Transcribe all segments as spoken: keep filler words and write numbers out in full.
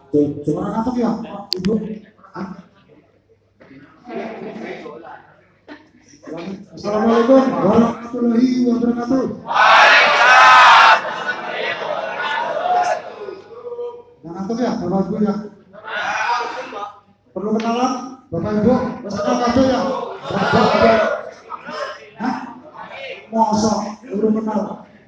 Coba ngantuk ya, Ibu. Assalamualaikum warahmatullahi wabarakatuh. Jangan ngantuk ya, Bapak Ibu ya. Perlu kenalan, Bapak Ibu. Bersama kabel ya. Bapak. Hah? Mosok, belum kenal.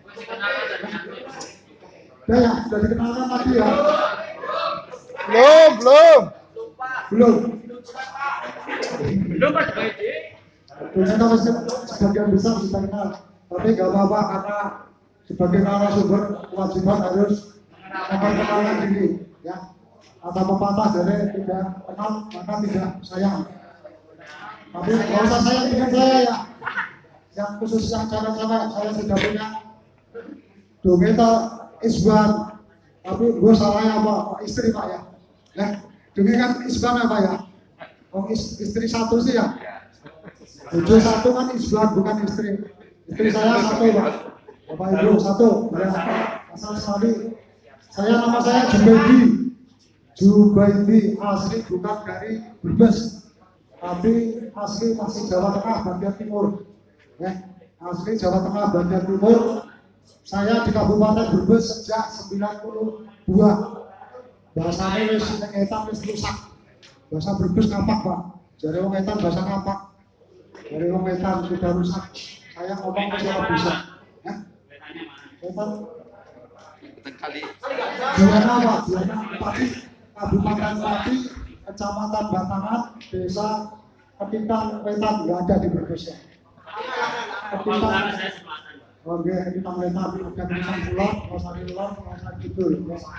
Udah ya, sudah dikenalkan tadi ya. Belum, belum. Belum. Belum Pak Baik. Ternyata masih sebagian besar sudah kenal, tapi nggak apa-apa karena sebagai narasumber kewajiban harus memperkenalkan diri, ya. Atau pepatah dari tidak kenal maka tidak sayang. Tapi nggak usah sayang dengan saya ya. Yang khusus yang cewek-cewek saya sudah punya Dometa Isban, tapi gue salahnya apa? Istri Pak ya. Ya, Dungi kan Isban apa ya? Oh istri satu sih ya. Tujuh satu kan Isban bukan istri. Istri saya satu Pak. Bapak Ibu satu. Ya. Asal sekali. Saya nama saya Jubaidi. Jubaidi asli bukan dari Brebes, tapi asli masih Jawa Tengah bagian timur. Ya, asli Jawa Tengah bagian timur. Saya di Kabupaten Brebes sejak sembilan puluh dua. Bahasanya wis ning etan wis rusak. Bahasa Brebes ngapak, Pak. Jare wong etan bahasa ngapak. Dari wong etan sudah rusak. Saya ngomong ke siapa bisa. Ya. Etan Kali. Juana Pak, Juana Pati, Kabupaten Pati, Kecamatan Batangan, Desa Ketintang Wetan, nggak ada di Brebes ya. Ketintang, oke, Ketintang Wetan, ada Ketintang Kulon, Losari Kulon, Losari Kidul.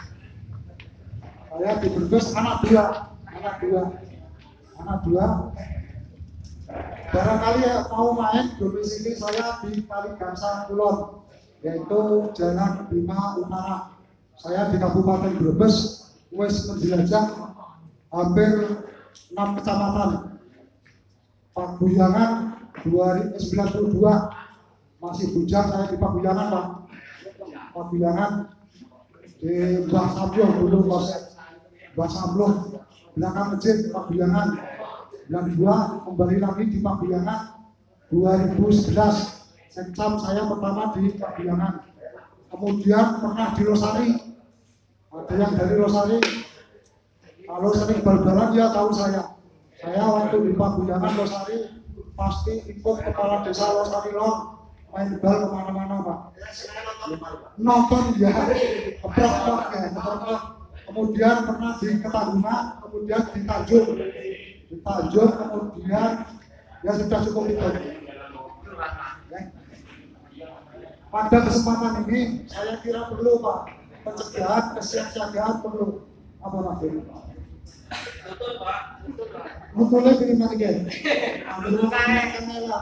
Saya di Brebes anak dua, anak dua, anak dua. Barangkali ya, mau main domisili saya di Kaligangsa Kulon, yaitu Jalan Bima Utara. Saya di Kabupaten Brebes wis menjelajah hampir enam kecamatan. Paguyangan dua ribu sembilan puluh dua masih bujang saya di Paguyangan Pak. Paguyangan di Mbah Sablong dulu Kosek. Mbah Sablong belakang masjid Paguyangan. Bulan dua kembali lagi di Paguyangan dua ribu sebelas. Sencam saya pertama di Paguyangan. Kemudian pernah di Losari. Ada yang dari Losari. Kalau sering bal-balan ya tahu saya. Saya waktu di Paguyangan Losari pasti ikut kepala desa Losari Lor main bal kemana-mana Pak. Nonton ya, keprok-prok ya, keprok. Kemudian pernah di Ketanggungan, kemudian di Tanjung, di Tanjung, kemudian ya sudah cukup itu. Ya. Pada kesempatan ini saya kira perlu Pak pencegahan, kesiapsiagaan perlu apa Pak? Betul Pak, betul Pak. Betulnya pilih mana ya? Ambil kamera.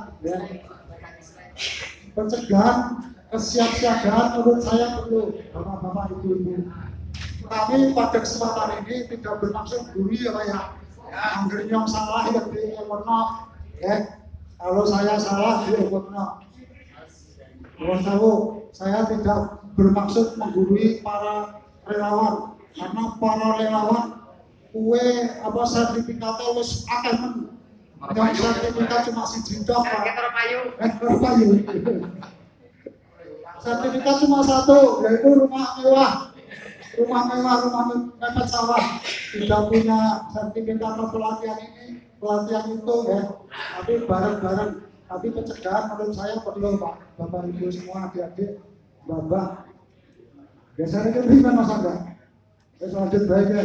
Pencegahan, kesiapsiagaan menurut saya perlu bapak-bapak ibu-ibu. Kami pada kesempatan ini tidak bermaksud gurih ya Pak ya. Angger yang salah ya di emerno. Ya, kalau saya salah di emerno. Mohon tahu, saya tidak bermaksud menggurui para relawan, karena para relawan kue apa sertifikatnya wis akeh men. Yang sertifikat cuma siji tok Pak. Eh, payu. Sertifikat cuma satu, yaitu rumah mewah. Rumah mewah, rumah mepet sawah. Tidak punya sertifikat pelatihan ini, pelatihan itu ya. Tapi bareng-bareng. Tapi pencegahan menurut saya perlu Pak. Bapak Ibu semua adik-adik, Bapak. Biasanya kan gimana Mas Angga? Terus lanjut baik ya.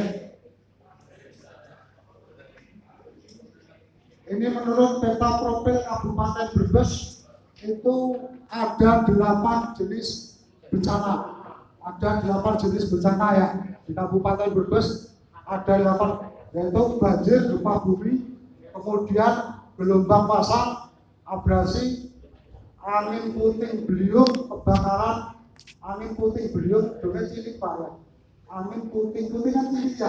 Ini menurut peta profil Kabupaten Brebes itu ada delapan jenis bencana. Ada delapan jenis bencana ya di Kabupaten Brebes. Ada delapan, yaitu banjir, gempa bumi, kemudian gelombang pasang, abrasi, angin puting beliung, kebakaran, angin puting beliung, doa cilik Pak ya. Angin puting puting kan cilik ya.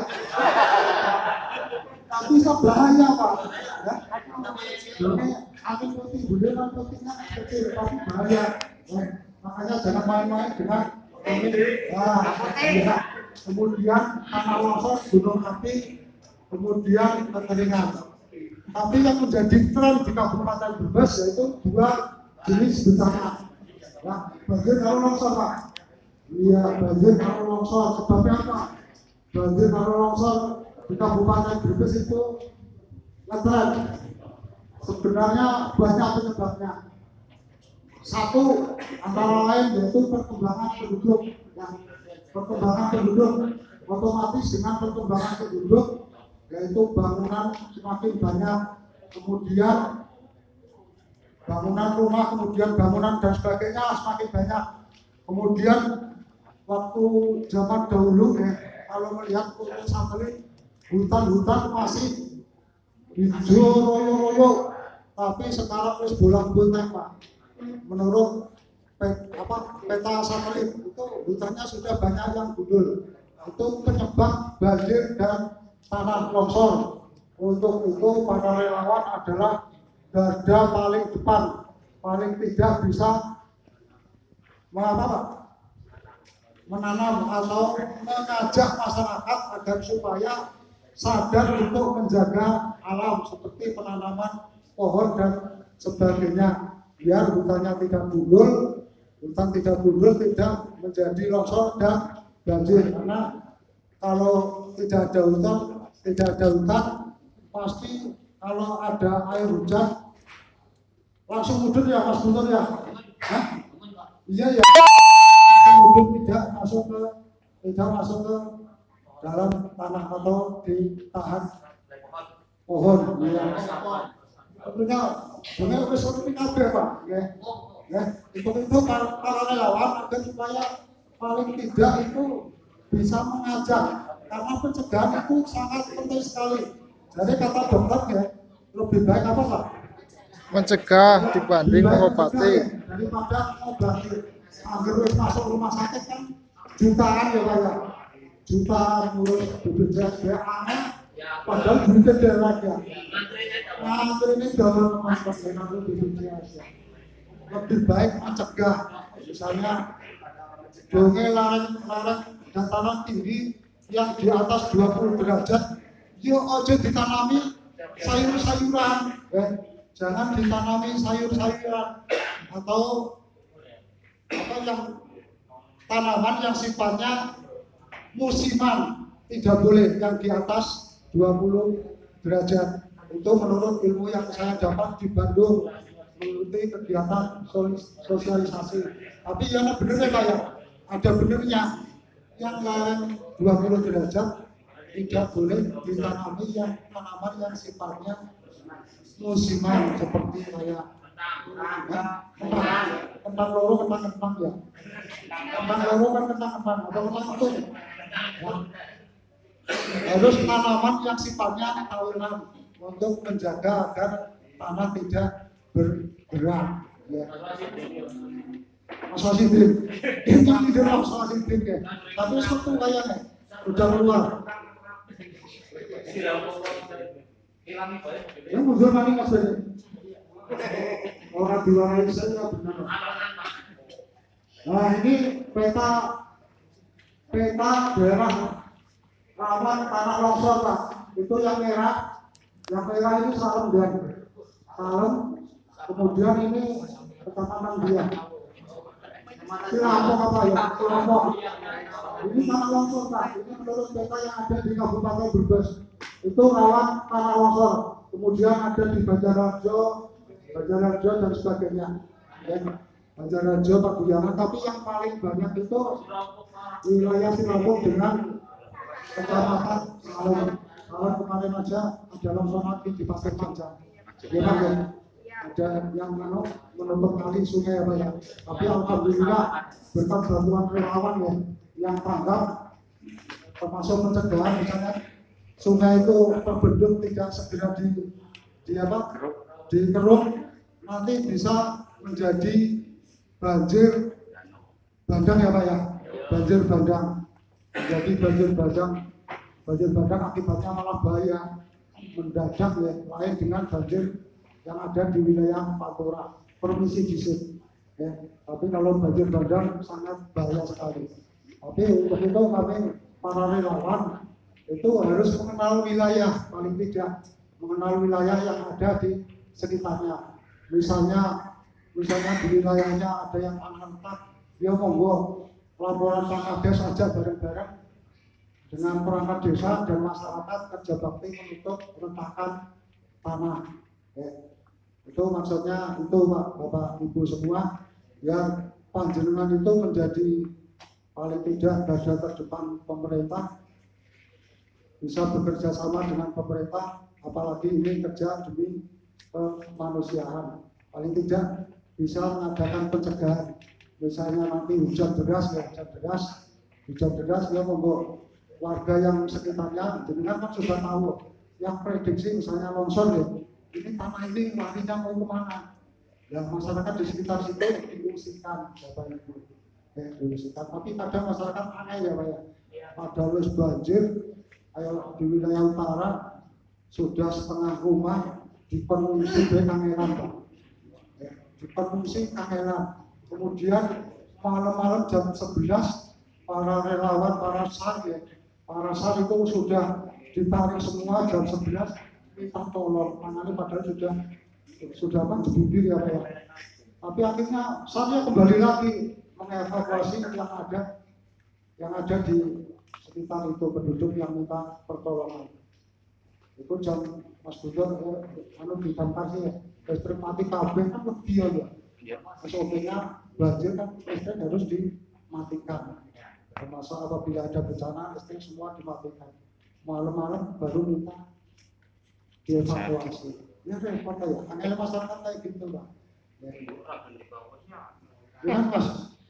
Tapi bisa bahaya Pak. Ya. Doa angin puting beliung kan putingnya kecil, tapi bahaya. Ya. Makanya jangan main-main dengan angin. Nah, ya. kemudian tanah longsor, gunung api, kemudian kekeringan. Tapi yang menjadi tren di Kabupaten Brebes yaitu dua jenis bencana. Ya, banjir karo longsor, Pak. Iya, banjir karo longsor. Sebabnya apa? Banjir karo longsor di Kabupaten Brebes itu ngetren. Sebenarnya banyak penyebabnya. Satu antara lain yaitu perkembangan penduduk. Ya, perkembangan penduduk otomatis dengan perkembangan penduduk yaitu bangunan semakin banyak, kemudian bangunan rumah, kemudian bangunan dan sebagainya semakin banyak. Kemudian waktu zaman dahulu ya, kalau melihat foto satelit, hutan-hutan masih hijau royo-royo, tapi sekarang wis bolak-balik, Pak. Menurut pet, apa, peta satelit itu hutannya sudah banyak yang gundul. Itu penyebab banjir dan tanah longsor. Untuk itu para relawan adalah garda paling depan, paling tidak bisa mengapa, menanam atau mengajak masyarakat agar supaya sadar untuk menjaga alam seperti penanaman pohon dan sebagainya, biar hutannya tidak gundul, hutan tidak gundul tidak menjadi longsor dan banjir. Karena kalau tidak ada hutan, tidak ada hutan, pasti kalau ada air hujan langsung mudun ya, Mas Guntur ya. Hah? Iya ya. Mudun tidak masuk ke tidak masuk ke dalam tanah atau ditahan pohon. Ya. Tentunya dengan seperti kabeh, Pak. Ya. Ya, itu itu para, para relawan agar supaya paling tidak itu bisa mengajak, karena pencegahan itu sangat penting sekali. Jadi kata dokter ya, lebih baik apa, Pak? Mencegah dibanding mengobati. Daripada mengobati. Agar masuk rumah sakit kan jutaan ya, Pak ya. Jutaan ngurus B P J S aneh, padahal duitnya darat ya. Ngantri ini dalam mas-mas dengan B P J S ya. Lebih baik mencegah, misalnya donge larang-larang dataran tinggi yang di atas dua puluh derajat, yuk aja ditanami sayur-sayuran, eh, jangan ditanami sayur-sayuran atau apa yang tanaman yang sifatnya musiman, tidak boleh yang di atas dua puluh derajat. Itu menurut ilmu yang saya dapat di Bandung, mengikuti kegiatan sosialisasi. Tapi yang benar ya, Pak ya, ada benernya. Yang larang dua puluh derajat tidak boleh ditanami yang tanaman yang sifatnya musiman seperti kayak kentang, kentang loro, kentang kentang ya, kentang loro kan kentang kentang atau kentang itu ya. Harus tanaman yang sifatnya tahunan untuk menjaga agar tanah tidak bergerak ya. Mas Wasidin, itu tidak Mas Wasidin ya, tapi satu kayaknya udah keluar. Ya mundur mana Mas Wasidin? Orang diwarai saja benar. Nah ini peta peta daerah rawan tanah longsor, Pak. Itu yang merah, yang merah ini Salem dan Salem. Kemudian ini kecamatan dia. Cilampok apa ya? Cilampok. Ini tanah longsor, Pak. Ini menurut peta yang ada di Kabupaten Brebes. Itu rawan tanah longsor. Kemudian ada di Banjarnegara, Banjarnegara dan sebagainya. Dan Banjarnegara, Pakuyangan. Tapi yang paling banyak itu wilayah Cilampok dengan kecamatan Salem. Salem kemarin aja ada longsor lagi di Pasir Panjang. Ya, Pak ya. Ada yang menutup kali sungai apa ya, tapi alhamdulillah berkat bantuan relawan ya yang tanggap, termasuk pencegahan misalnya sungai itu terbendung tidak segera di, di apa dikeruk, nanti bisa menjadi banjir bandang ya Pak ya, banjir bandang, jadi banjir bandang, banjir bandang akibatnya malah bahaya mendadak ya, lain dengan banjir yang ada di wilayah Pantura, Provinsi Disit. Ya, tapi kalau banjir bandang sangat bahaya sekali. Tapi untuk itu kami para relawan itu harus mengenal wilayah, paling tidak mengenal wilayah yang ada di sekitarnya. Misalnya, misalnya di wilayahnya ada yang angkat, dia monggo laporan Kades saja bareng-bareng dengan perangkat desa dan masyarakat kerja bakti menutup retakan tanah. Ya. Itu maksudnya itu Pak, Bapak, Ibu semua, ya panjenengan itu menjadi paling tidak garda terdepan pemerintah, bisa bekerja sama dengan pemerintah, apalagi ini kerja demi kemanusiaan. Paling tidak bisa mengadakan pencegahan. Misalnya nanti hujan deras, ya hujan deras, hujan deras, ya monggo warga yang sekitarnya, jenengan kan sudah tahu, yang prediksi misalnya longsor ya, ini tanah ini larinya mau kemana? Ya masyarakat di sekitar situ diungsikan, Bapak Ibu, ya diungsikan. Tapi kadang masyarakat aneh ya Pak ya, pada wis banjir, ayo di wilayah utara sudah setengah rumah dipenuhi kangelan Pak, ya, dipenuhi kangelan. Kemudian malam-malam jam sebelas para relawan, para sar ya, para sar itu sudah ditarik semua jam sebelas minta tolong, tangannya padahal sudah sudah apa dibibir ya Pak ya. Tapi akhirnya saya kembali lagi mengevakuasi yang ada yang ada di sekitar itu, penduduk yang minta pertolongan. Itu jam Mas Guntur eh, anu didamkar ya, listrik mati kabeh kan lebih ya. S O P-nya banjir kan listrik harus dimatikan. Termasuk apabila ada bencana listrik semua dimatikan. Malam-malam baru minta dievakuasi. Ya repot ya. Angel masyarakat kayak gitu Pak. Ya. Ya Mas.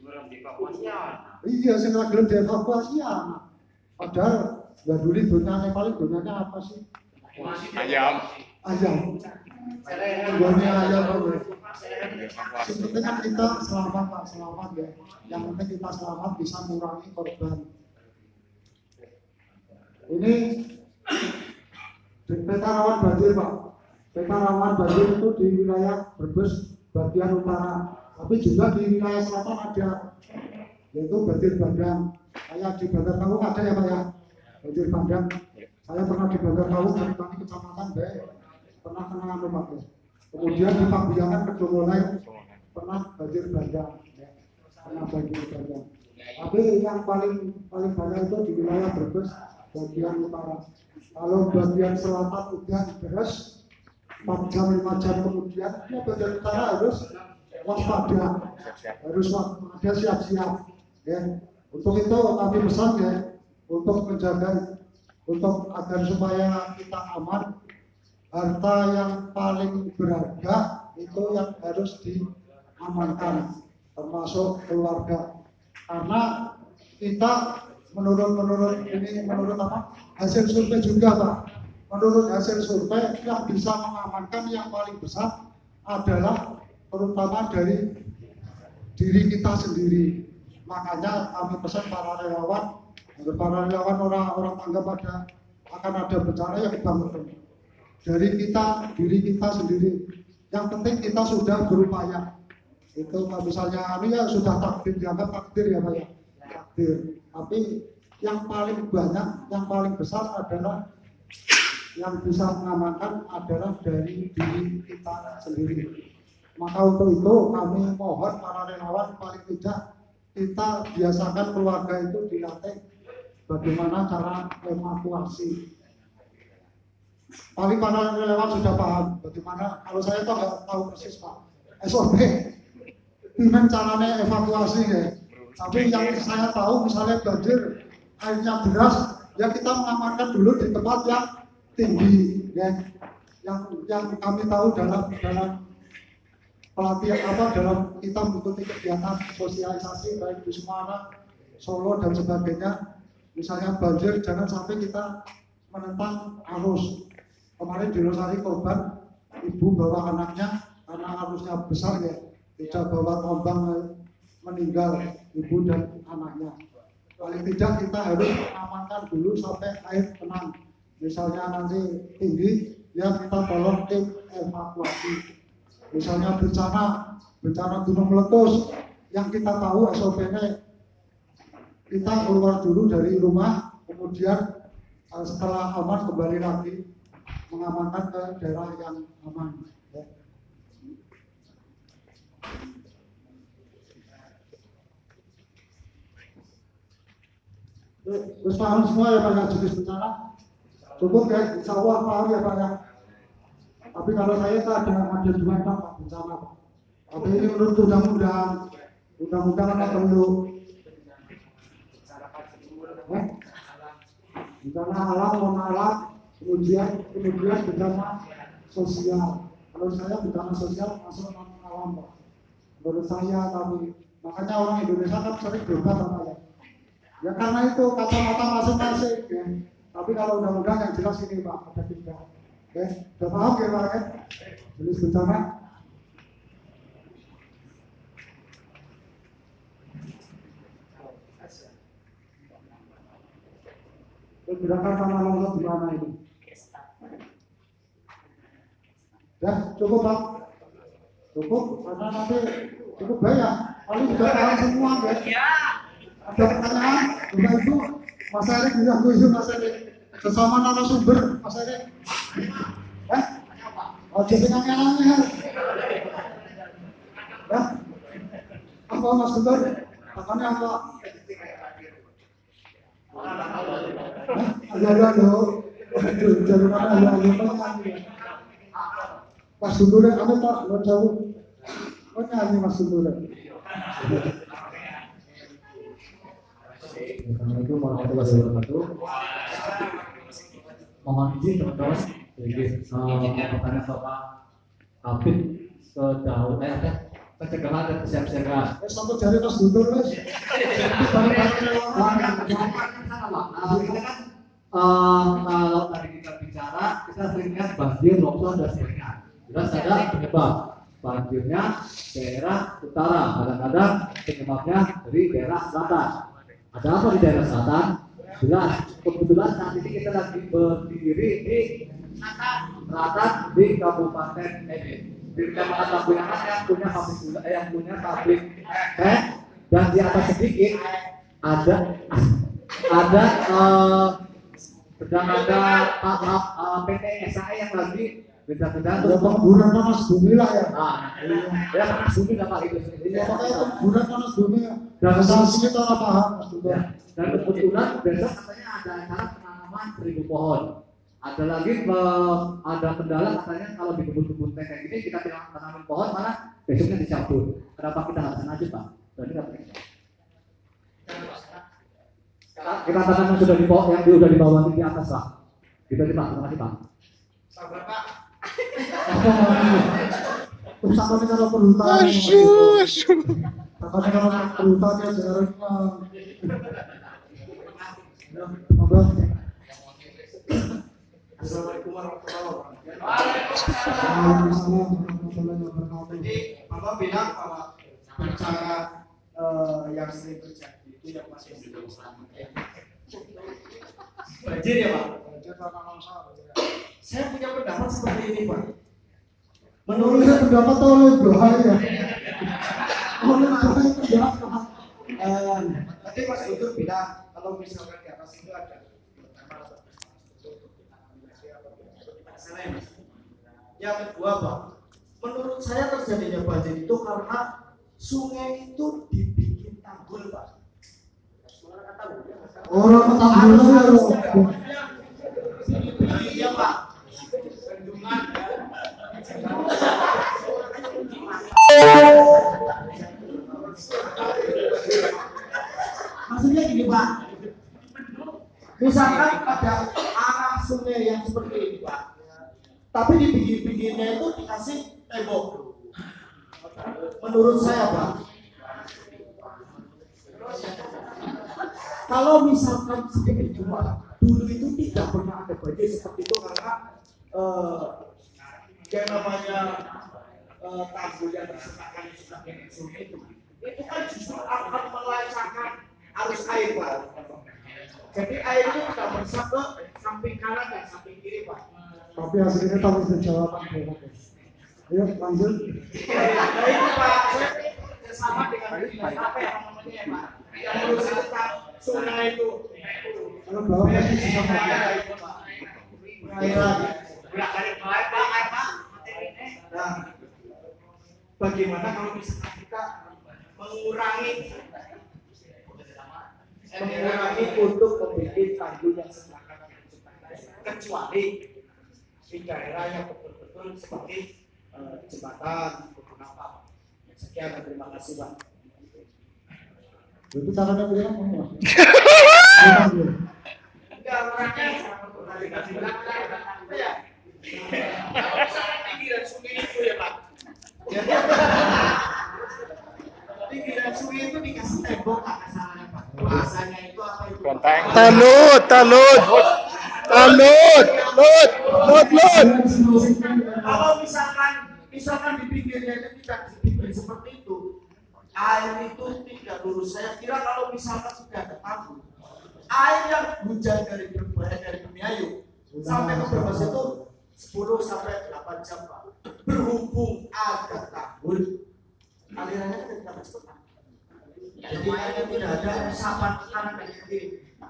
Iya, sing ora gelem dievakuasi ya. Padahal ya dulu dunyane paling dunyanya apa sih? Ayam. Ayam. Dunia ayam apa? Yang penting kan kita selamat Pak, selamat ya. Yang penting kita selamat bisa mengurangi korban. Ini peta rawan banjir Pak. Peta rawan banjir itu di wilayah Brebes bagian utara, tapi juga di wilayah selatan ada, yaitu banjir bandang. Saya di Bandar Kawu ada ya Pak ya, banjir bandang. Saya pernah di Bandar Kawu dari kami kecamatan baik, pernah kena anu Pak. Kemudian di Pabiangan Kedolai pernah banjir bandang, ya. Pernah banjir bandang. Tapi yang paling paling banyak itu di wilayah Brebes bagian utara. Kalau bagian selatan hujan deras, empat jam lima jam kemudian, ya bagian utara harus waspada, harus waspada siap-siap. Ya. Untuk itu kami pesan ya, untuk menjaga, untuk agar supaya kita aman, harta yang paling berharga itu yang harus diamankan, termasuk keluarga. Karena kita menurut-menurut ini menurut apa hasil survei juga Pak, menurut hasil survei yang bisa mengamankan yang paling besar adalah terutama dari diri kita sendiri. Makanya kami pesan para relawan, para relawan orang-orang tanggap ada akan ada bencana yang dibangun dari kita, diri kita sendiri. Yang penting kita sudah berupaya. Itu misalnya ini ya sudah takdir, dianggap takdir ya Pak ya, takdir. Tapi yang paling banyak, yang paling besar adalah yang bisa mengamankan adalah dari diri kita sendiri. Maka untuk itu kami mohon para relawan paling tidak kita biasakan keluarga itu dilatih bagaimana cara evakuasi. Paling para relawan sudah paham bagaimana, kalau saya itu nggak tahu persis Pak S O P gimana caranya evakuasi ya. Tapi yang saya tahu misalnya banjir airnya deras, ya kita mengamankan dulu di tempat yang tinggi ya. Yang yang kami tahu dalam dalam pelatihan apa dalam kita mengikuti kegiatan sosialisasi baik di Semarang, Solo dan sebagainya. Misalnya banjir jangan sampai kita menentang arus. Kemarin di Losari korban ibu bawa anaknya karena arusnya besar ya, tidak bawa tombang meninggal ibu dan anaknya. Paling tidak kita harus mengamankan dulu sampai air tenang. Misalnya nanti tinggi, ya kita tolong tim evakuasi. Misalnya bencana, bencana gunung meletus, yang kita tahu S O P-nya kita keluar dulu dari rumah, kemudian uh, setelah aman kembali lagi mengamankan ke daerah yang aman. Ya. Terus paham semua ya Pak ya jenis bencana? Cukup ya, insya Allah paham ya Pak ya. Tapi kalau saya tak ada ada dua Pak bencana Pak. Tapi ini menurut undang-undang, undang-undang apa perlu? Eh? Bencana alam, non alam, kemudian kemudian bencana sosial. Kalau saya bencana sosial masuk non alam Pak. Menurut saya tapi makanya orang Indonesia kan sering berubah Pak ya. Ya karena itu kacamata masing-masing ya. Tapi kalau undang-undang yang jelas ini Pak, ada tiga. Oke, sudah paham ya Pak ya? Jenis bencana. Terus bedakan tanah longsor di mana ini? Ya, cukup Pak. Cukup, karena nanti cukup banyak. Paling sudah paham semua ya. Ada pertanyaan, Bapak Ibu, Mas Erik bilang gue Mas Erik sesama narasumber, Mas Erik. Eh? Oh, jadi nanya-nanya. Ya? Apa Mas Guntur? Makanya apa? Eh? Ada-ada jadi mana ada-ada Mas Guntur, kamu tak lo jauh. Oh nyanyi Mas Guntur. Assalamualaikum warahmatullahi wabarakatuh. Mohon izin teman-teman, jadi pertanyaan Bapak Habib sejauh eh ada pencegahan dan kesiapsiagaan. Eh sampai jari Mas Guntur Mas. Kalau tadi kita bicara, kita sering lihat banjir, longsor dan sebagainya. Jelas ada penyebab banjirnya daerah utara, kadang-kadang penyebabnya dari daerah selatan. Ada apa di daerah selatan? Jelas, kebetulan saat ini kita lagi berdiri di selatan di Kabupaten eh, di Kecamatan Tabuyangan yang punya pabrik gula, eh, yang punya pabrik teh, dan di atas sedikit ada ada uh, sedang ada uh, P T S A yang lagi beda-beda Ya pemburuan panas bumi lah ya. Nah, ya panas bumi lah Pak itu. Ya makanya pemburuan panas bumi ya. Dan asal-asal kita lah paham Mas Guntur. Ya, dan kebetulan besok katanya ada acara penanaman seribu pohon. Ada lagi uh, ada kendala katanya kalau di kebun-kebun teh kayak gini kita tidak tanamin pohon malah besoknya dicabut. Kenapa kita nggak bisa lanjut Pak? Berarti nggak penting. Kita tanam yang sudah di bawah, yang sudah di bawah di atas Pak. Gitu aja Pak. Terima kasih Pak. Sabar Pak. Apa namanya? Terus apa nih kalau perhutan? Asyuh, asyuh. Apa nih kalau perhutan ya jarang. Apa? Assalamualaikum warahmatullahi wabarakatuh. Waalaikumsalam warahmatullahi wabarakatuh. Jadi Bapak bilang bahwa bencana eh, yang sering terjadi itu yang masih belum selamat. Banjir ya Pak. Saya punya pendapat seperti ini Pak. Menurut saya pendapat oleh bahaya. Oleh bahaya pendapat. Eh, Tadi Mas Guntur bilang kalau misalkan di atas itu ada yang kedua Pak, menurut saya terjadinya banjir itu karena sungai itu dibikin tanggul Pak. Orang tanggulnya ya loh. Iya Pak. Bendungan maksudnya gini Pak, misalkan ada arah sungai yang seperti ini Pak, tapi di pinggir-pinggirnya itu dikasih tembok. Menurut saya Pak, kalau misalkan sedikit cuma dulu itu tidak pernah ada banjir seperti itu karena eh, yang namanya eh, tanggul yang disediakan sebagai sungai itu, itu kan justru akan melancarkan arus air Pak. Jadi air itu tidak meresap ke samping kanan dan samping kiri Pak. Tapi hasilnya tak bisa jawaban. Ayo lanjut. Nah itu Pak, saya sama dengan apa yang namanya Pak. Yang menurut saya sungai itu Kalau bawah pasti bisa pakai. Nah, bagaimana kalau misalkan kita mengurangi mengurangi untuk membuat tanggul yang sedangkan kecuali di daerah yang betul-betul seperti uh, jembatan beberapa. Sekian, terima kasih Pak. Itu caranya beliau mau. Enggak, orangnya dikasih bilang ya. Sangat pinggiran sungai itu ya Pak. Jadi pinggiran sungai itu dikasih tembok nggak kesalahannya Pak. Bahasanya itu apa itu? Talut, talut, talut, lut, lut, lut. Kalau misalkan misalkan di pinggirnya itu tidak dibikin seperti itu, air itu tidak lurus. Saya kira kalau misalkan sudah ada tanggul, air yang hujan dari berbagai dari Bumiayu sampai ke Brebes itu sepuluh sampai delapan jam Pak. Berhubung ada tanggul, alirannya kan tidak cepat. Jadi airnya tidak ada resapan kanan dan kiri.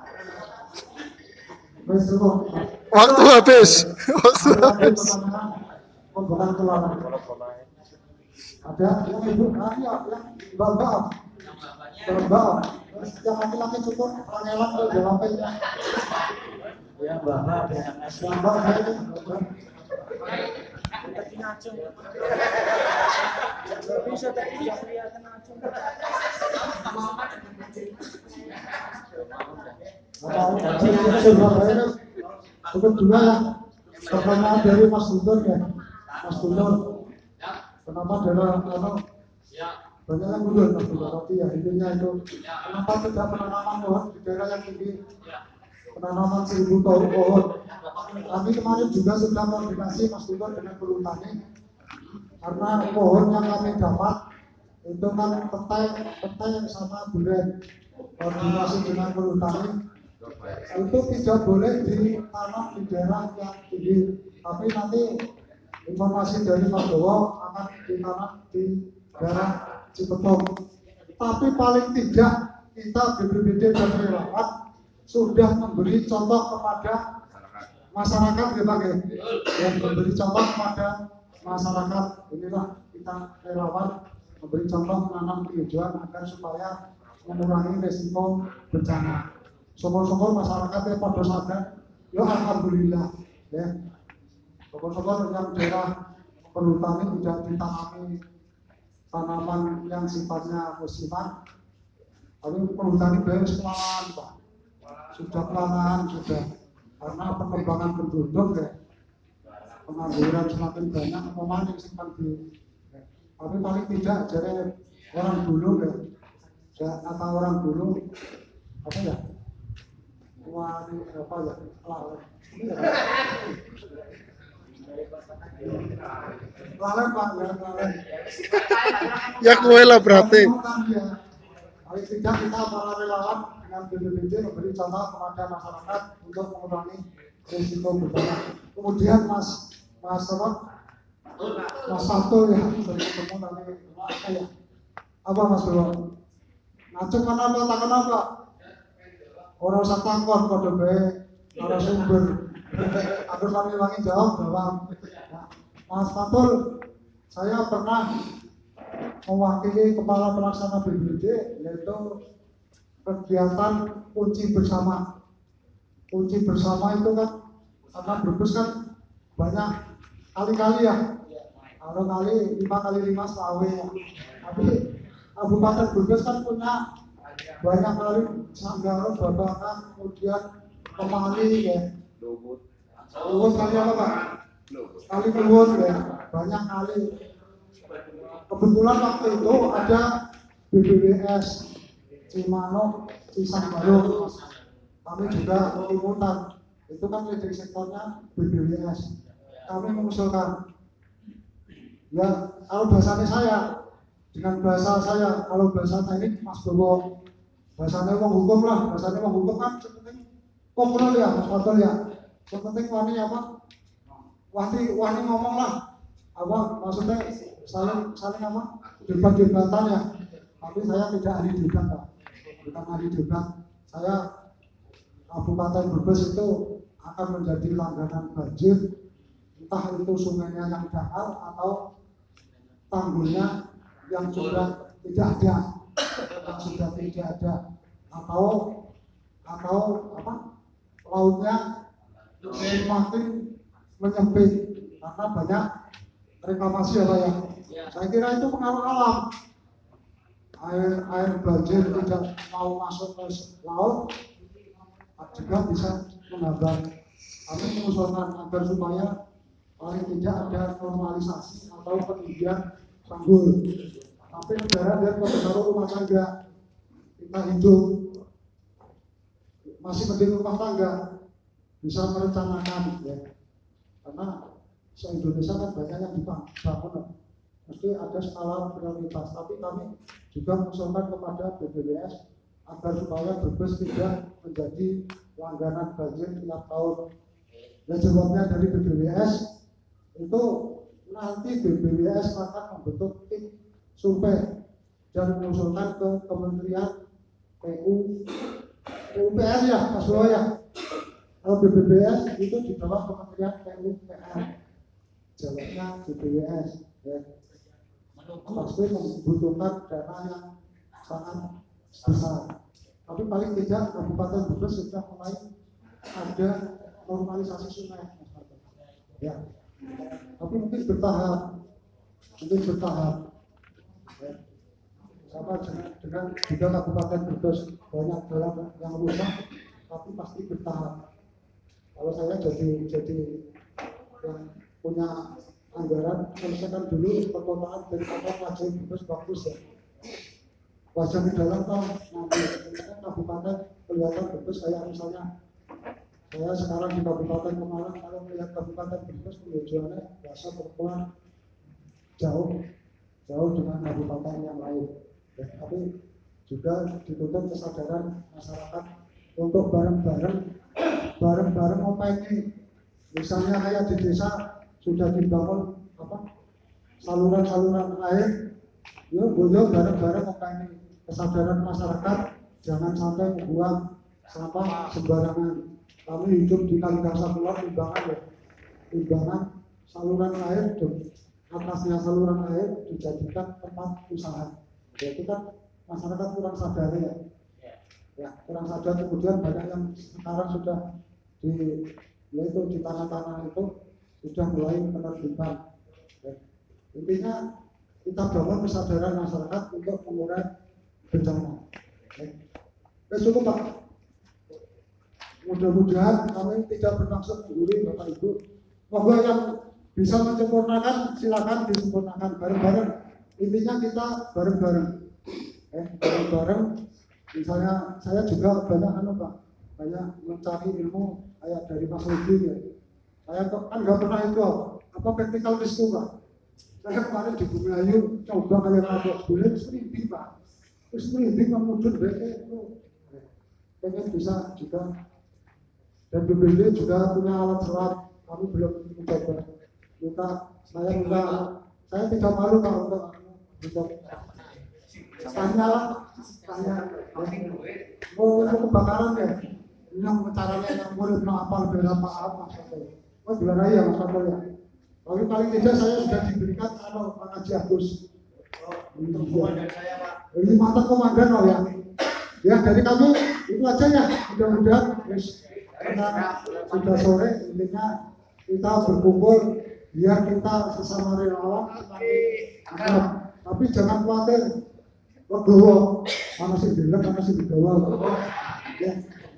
Wes cukup. Waktu habis, waktu habis. Pembukaan tulangan. Ada yang ibu, ah iya, yang mbak-mbak. Mbak-mbak. Terus yang laki-laki cukup, pangelan tuh jawabnya. Ya mbak-mbak, Mbak-mbak saya ini. Bisa tadi yang kelihatan acung. Cukup dua ya. Pertanyaan dari Mas Guntur ya. Mas Guntur. Kenapa daerah apa? Banyak yang mundur Mas Guntur. Tapi ya intinya itu. Kenapa tidak penanaman pohon di daerah yang tinggi? Penanaman seribu pohon. Kami kemarin juga sudah koordinasi Mas Guntur dengan Perhutani. Karena pohon yang kami dapat itu kan petai, petai sama duren. Koordinasi dengan Perhutani itu tidak boleh ditanam di daerah yang tinggi. Tapi nanti informasi dari Mas Bowo akan ditanam di daerah Cipetung. Tapi paling tidak kita B P B D dan relawan sudah memberi contoh kepada masyarakat ya Pak ya, yang memberi contoh kepada masyarakat. Inilah kita relawan memberi contoh menanam hijauan agar supaya mengurangi resiko bencana. Syukur-syukur masyarakatnya pada sadar, ya alhamdulillah ya. Syukur-syukur yang daerah Perhutani tidak ditanami tanaman yang sifatnya musiman. Tapi Perhutani beres pelan Pak, sudah pelan sudah. Karena perkembangan penduduk ya, pengangguran semakin banyak, memang yang simpan di. Tapi paling tidak jadi orang dulu ya, kata orang dulu apa ya? Wah, ini apa ya? Lalai. Lalai Pak, ya lalai. Ya kue lah berarti. Paling tidak kita para relawan dengan B P B D memberi contoh kepada masyarakat untuk mengurangi risiko bencana. Kemudian Mas Mas Robot, Mas Fatul ya, sering ketemu nanti apa ya? Apa Mas Bro? Ngacung kan apa? Takkan apa? Orang usah takut kode baik, orang sumber. Aku kami wangi jawab jawab. Mas Fatul, saya pernah mewakili kepala pelaksana B P B D yaitu kegiatan kunci bersama. Kunci bersama itu kan karena Brebes kan banyak kali-kali ya. Kalau kali lima kali lima selawe ya. Tapi Kabupaten Brebes kan punya banyak kali Sanggaro, Babakan, kemudian Kemali ya. Luwut kali apa Pak? Kali Luwut ya, banyak kali. Kebetulan waktu itu ada B B W S Cimano, Cisanggaro. Kami juga ikutan. Itu kan leading sektornya B B W S. Kami mengusulkan, ya kalau bahasanya saya, dengan bahasa saya, kalau bahasa teknik Mas Bowo, bahasanya mau hukum lah, bahasanya mau hukum kan sepenting komunal ya, Mas Fatul ya. Sepenting wani apa? Wani wani ngomong lah, apa maksudnya saling saling apa? Debat-debatan ya. Tapi saya tidak ahli debat Pak, bukan ahli debat. Saya Kabupaten Brebes itu akan menjadi langganan banjir, entah itu sungainya yang dangkal atau tanggulnya yang sudah tidak ada, yang sudah tidak ada, atau atau apa lautnya semakin menyempit karena banyak reklamasi apa ya. Saya kira itu pengaruh alam. Air air banjir tidak mau masuk ke laut juga bisa menghambat. Kami mengusulkan agar supaya paling tidak ada normalisasi atau peninggian tanggul. Tapi negara dan pengaruh rumah tangga kita hidup masih mending rumah tangga bisa merencanakan ya. Karena se-Indonesia kan banyak yang dibangun, mesti ada skala prioritas. Tapi kami juga mengusulkan kepada B P W S agar supaya Brebes tidak menjadi langganan banjir tiap tahun. Dan jawabnya dari B P W S itu nanti B P W S akan membentuk tim survei dan mengusulkan ke Kementerian P U P U P R ya, Mas Bowo ya. Kalau B P W S itu di bawah Kementerian P U P R. Jawabnya B P W S ya. Pasti membutuhkan dana yang sangat besar. Tapi paling tidak Kabupaten Brebes sudah mulai ada normalisasi sungai. Ya. Tapi mungkin bertahap, mungkin bertahap. Ya. Sama dengan, dengan juga Kabupaten Brebes banyak jalan yang rusak, tapi pasti bertahap. Kalau saya jadi jadi yang punya anggaran, selesaikan dulu perkotaan dari Kabupaten Brebes bagus ya. Wajah di dalam toh nanti kabupaten kelihatan Brebes kayak misalnya saya sekarang di Kabupaten Pemalang, kalau melihat Kabupaten Brebes tujuannya biasa perempuan jauh jauh dengan kabupaten yang lain ya, tapi juga dituntut kesadaran masyarakat untuk bareng-bareng bareng-bareng ini. Misalnya kayak di desa sudah dibangun apa saluran-saluran air, ya boleh bareng-bareng ini. Kesadaran masyarakat jangan sampai membuang sampah sembarangan. Kami hidup di Kalidasa Kulon, timbangan ya, timbangan saluran air, atasnya saluran air dijadikan tempat usaha. Jadi kan masyarakat kurang sadar ya, ya kurang sadar. Kemudian banyak yang sekarang sudah di, yaitu di tanah-tanah itu sudah mulai menertibkan. Ya. Intinya kita bangun kesadaran masyarakat untuk mengurai bencana. Eh, cukup Pak. Mudah-mudahan kami tidak bermaksud menggurui Bapak Ibu. Moga yang bisa menyempurnakan silakan disempurnakan bareng-bareng. Intinya kita bareng-bareng. Eh, bareng-bareng. Misalnya saya juga banyak anu Pak, banyak mencari ilmu kayak dari Mas Rudi ya. Saya kan nggak pernah itu apa praktikal itu Pak. Saya kemarin di Bumi Ayu coba kayak apa boleh seminggu Pak. Terus ini memudut B P itu pengen bisa juga, dan B B D juga punya alat serat, kami belum mencoba. Kita saya minta, saya tidak malu Pak untuk untuk tanya lah, tanya mau mau kebakaran ya, yang caranya yang murid mau apa bela apa maksudnya, oh juara ya maksudnya. Tapi paling tidak saya sudah diberikan kalau Pak Haji Agus. Untuk komandan saya Pak. Ini mantan komandan loh ya. Ya dari kami itu aja ya. Mudah-mudahan karena sudah sore intinya kita berkumpul biar kita sesama relawan. Tapi jangan khawatir. Legowo, mana sih bilang mana sih digawa. Ya.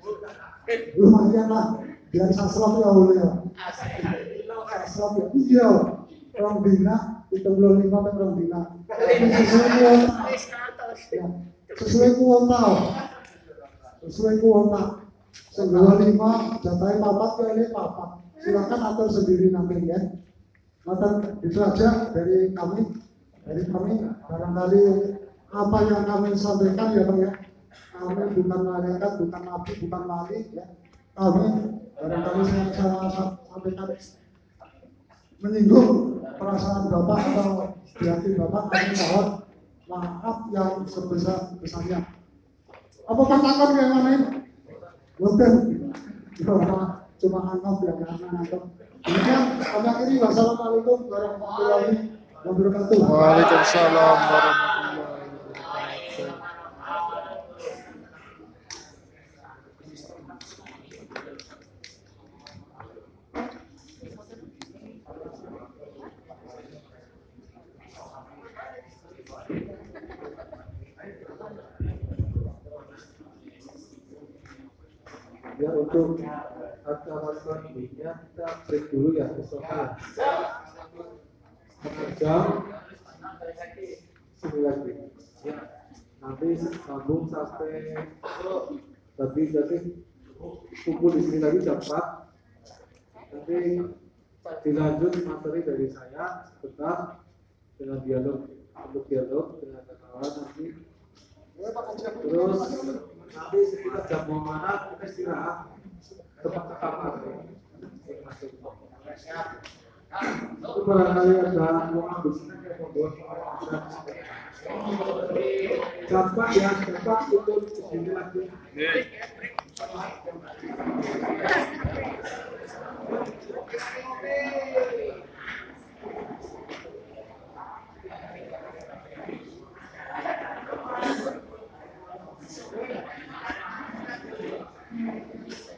Lumayan lah. Biar sasrap ya boleh ya. Sasrap ya. Iya. Orang bina itu belum lima kan orang bina. Sesuai kuota, ya. Sesuai kuota, sesuai kuota. Sembilan lima jatahnya papat ke ini papat. Silakan atur sendiri nanti ya. Maka itu aja dari kami, dari kami barangkali apa yang kami sampaikan ya Bang ya. Kami bukan malaikat, bukan nabi, bukan wali ya. Kami barangkali saya, saya sampaikan menyinggung perasaan Bapak atau di hati Bapak, kami mohon maaf yang sebesar-besarnya. Apa katakan yang mana ini? Betul. Cuma angkap ya, karena angkap. Demikian kami akhiri. Wassalamualaikum warahmatullahi wabarakatuh. Waalaikumsalam warahmatullahi wabarakatuh. Ya, untuk acara selanjutnya kita break dulu ya besoknya. Setengah jam sini lagi. Ya, nanti sambung sampai tadi jadi kumpul di sini lagi jam empat. Nanti dilanjut materi dari saya sebentar dengan dialog untuk dialog dengan kawan nanti. Terus nanti sekitar jam mau mana kita istirahat tempat ke kamar masing-masing. Itu barangkali ada mau ambil snack ya monggo. Gampang ya, gampang itu sini lagi. Thank you.